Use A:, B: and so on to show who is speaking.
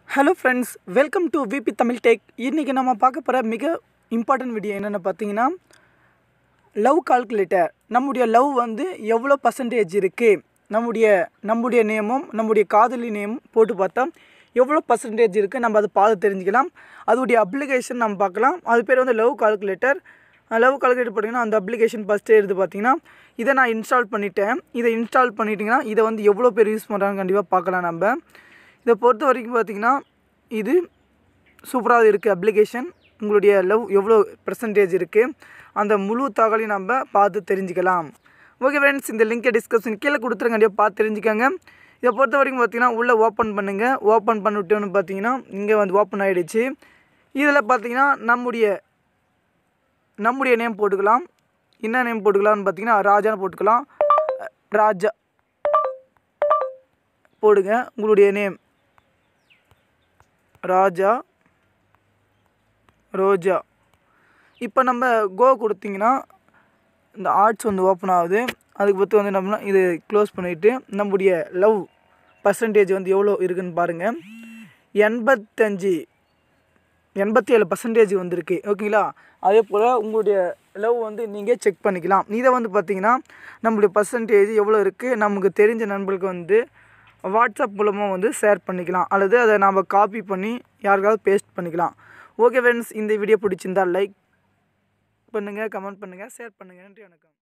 A: Hello friends, welcome to VP Tamil tech. இன்றைக்கி நம்ம பார்க்க போகிற மிக இம்பார்ட்டன்ட் வீடியோ என்னென்னு பார்த்தீங்கன்னா, லவ் கால்குலேட்டர். நம்முடைய லவ் வந்து எவ்வளோ பர்சன்டேஜ் இருக்குது, நம்முடைய நேமும் நம்முடைய காதலி நேமும் போட்டு பார்த்தா எவ்வளோ பர்சன்டேஜ் இருக்குது, நம்ம அதை பார்த்து தெரிஞ்சுக்கலாம். அதோடைய அப்ளிகேஷன் நம்ம பார்க்கலாம். அது பேர் வந்து லவ் கால்குலேட்டர். பார்த்திங்கன்னா அந்த அப்ளிகேஷன் ஃபஸ்ட்டு எடுத்து பார்த்தீங்கன்னா, இதை நான் இன்ஸ்டால் பண்ணிட்டேன். இதை இன்ஸ்டால் பண்ணிட்டிங்கன்னா இதை வந்து எவ்வளோ பேர் யூஸ் பண்ணுறாங்க கண்டிப்பாக பார்க்கலாம். நம்ம இதை பொறுத்த வரைக்கும் பார்த்திங்கன்னா இது சூப்பராக இருக்குது அப்ளிகேஷன். உங்களுடைய லவ் எவ்வளோ பர்சன்டேஜ் இருக்குது அந்த முழு தகவலையும் நம்ம பார்த்து தெரிஞ்சுக்கலாம். ஓகே ஃப்ரெண்ட்ஸ், இந்த லிங்கை டிஸ்கிரிப்ஷன் கீழே கொடுத்துருங்க, கண்டிப்பாக பார்த்து தெரிஞ்சுக்கோங்க. இதை பொறுத்த வரைக்கும் பார்த்திங்கன்னா உள்ளே ஓப்பன் பண்ணுங்கள். ஓப்பன் பண்ணிவிட்டோன்னு பார்த்தீங்கன்னா இங்கே வந்து ஓப்பன் ஆகிடுச்சு. இதில் பார்த்திங்கன்னா நம்முடைய நேம் போட்டுக்கலாம். என்ன நேம் போட்டுக்கலாம்னு பார்த்தீங்கன்னா ராஜான்னு போட்டுக்கலாம். ராஜா போடுங்க. உங்களுடைய நேம் ரோஜா. இப்போ நம்ம கோ கொடுத்திங்கன்னா இந்த ஆர்ட்ஸ் வந்து ஓப்பன் ஆகுது. அதுக்கு பற்றி வந்து நம்ம இது க்ளோஸ் பண்ணிவிட்டு நம்முடைய லவ் பர்சன்டேஜ் வந்து எவ்வளோ இருக்குதுன்னு பாருங்கள். 87% வந்திருக்கு. ஓகேங்களா? அதே போல் உங்களுடைய லவ் வந்து நீங்கள் செக் பண்ணிக்கலாம். இதை வந்து பார்த்திங்கன்னா நம்மளுடைய பர்சன்டேஜ் எவ்வளோ இருக்குது நமக்கு தெரிஞ்ச நண்பர்களுக்கு வந்து வாட்ஸ்அப் மூலமாக வந்து ஷேர் பண்ணிக்கலாம், அல்லது அதை நாம் காப்பி பண்ணி யாருக்காவது பேஸ்ட் பண்ணிக்கலாம். ஓகே ஃப்ரெண்ட்ஸ், இந்த வீடியோ பிடிச்சிருந்தால் லைக் பண்ணுங்கள், கமெண்ட் பண்ணுங்கள், ஷேர் பண்ணுங்கள். நன்றி, வணக்கம்.